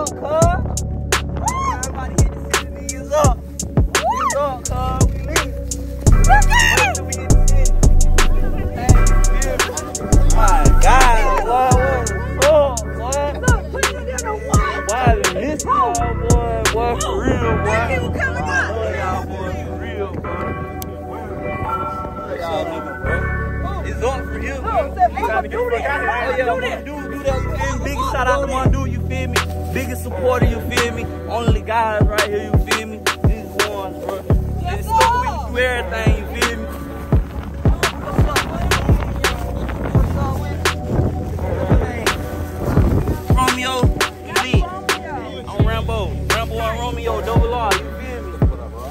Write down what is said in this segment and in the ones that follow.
up, cuz. Everybody hit the city, niggas up. Niggas up, cuz. We leave. Wait till we hit the city. Hey, you feel me? My God, what? Look, put it in the water. Why is this y'all, boy? Boy, for real, boy. Thank you for coming up. Boy, y'all, boy, for real, boy. Y'all niggas, bro. It's up for you, bro. Trying to do this. Do that, you feel me? Biggest shout out to my dude, you feel me? Biggest supporter, you feel me? Only guys right here, you feel me? These ones, bro. They stuck with you through everything, you feel me? Romeo, Elite. I'm Rambo and Romeo, double R, you feel me?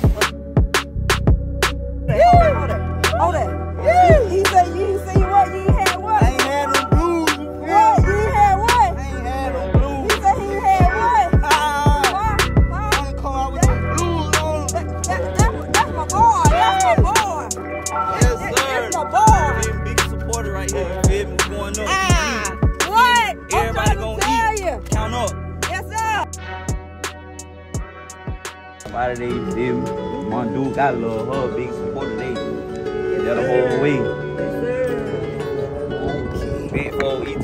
Hold it. He said you ain't seen what? You ain't had what? I ain't had no blues, you feel me? What? You ain't had what? I ain't had no blues. He said he ain't had what? I wanna come out with some blues on them. That's my boy. That's my boy. Yes, sir. That's my boy. Feel me? Biggest supporter right here, you feel me? Going up. What? Everybody I'm gonna trying to eat. tell you. Count up. Yes, sir. Somebody they, you feel me? My dude got a little her, big supporter they. They're the whole way. Big old ET.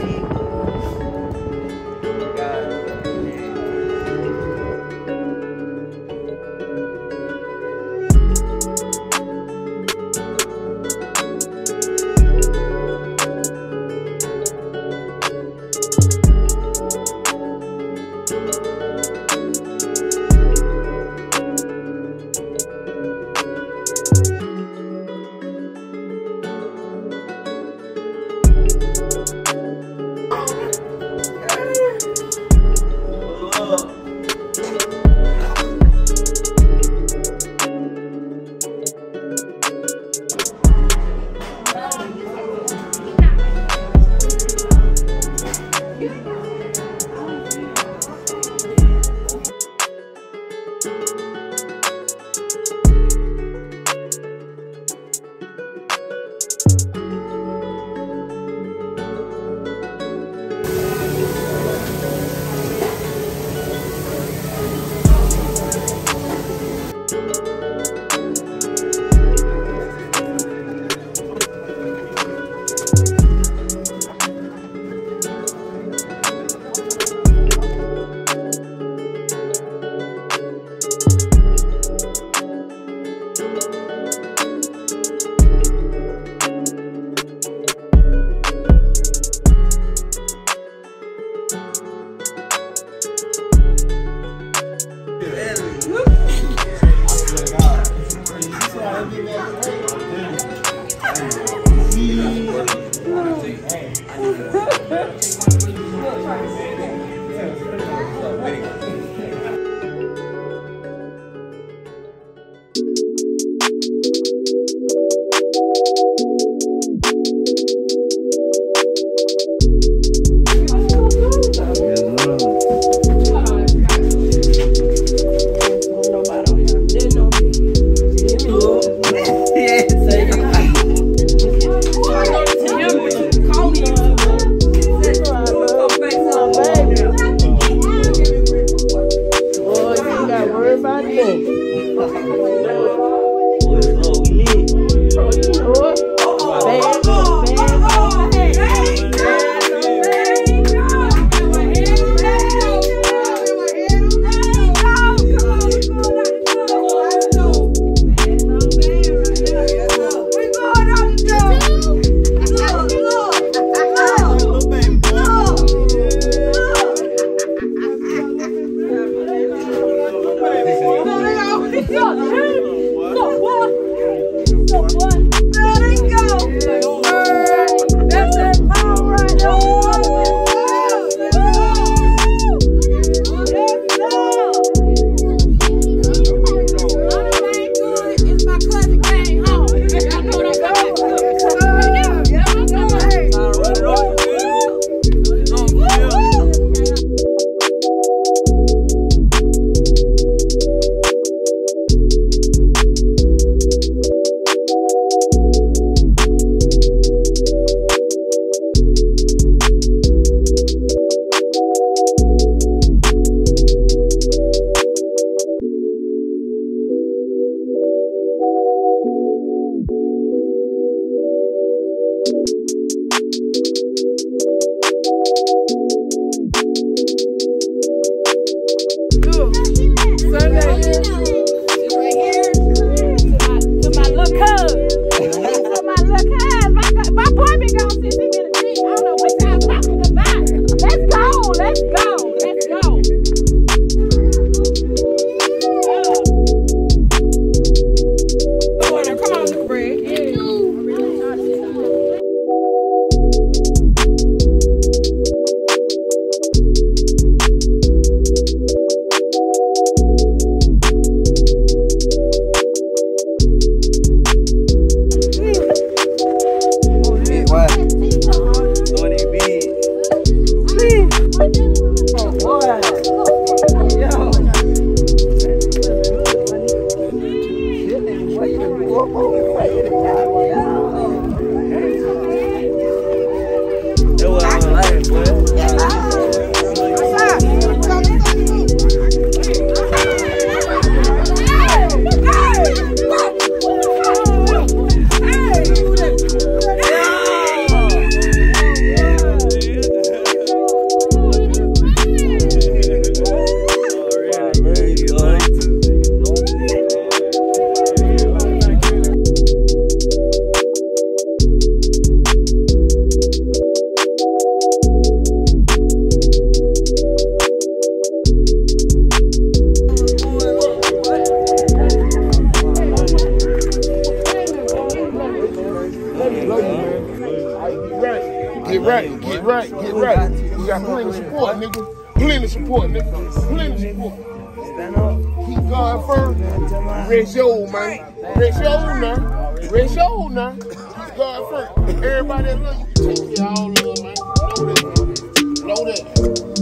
Get right. You got plenty of support, nigga. Plenty of support, nigga. Plenty of support. Stand up. Keep going first. Rest your old, man. Rest your old now. Rest your old now. Keep going first. Everybody that love you, take care of all of them, man. Know that. Know that.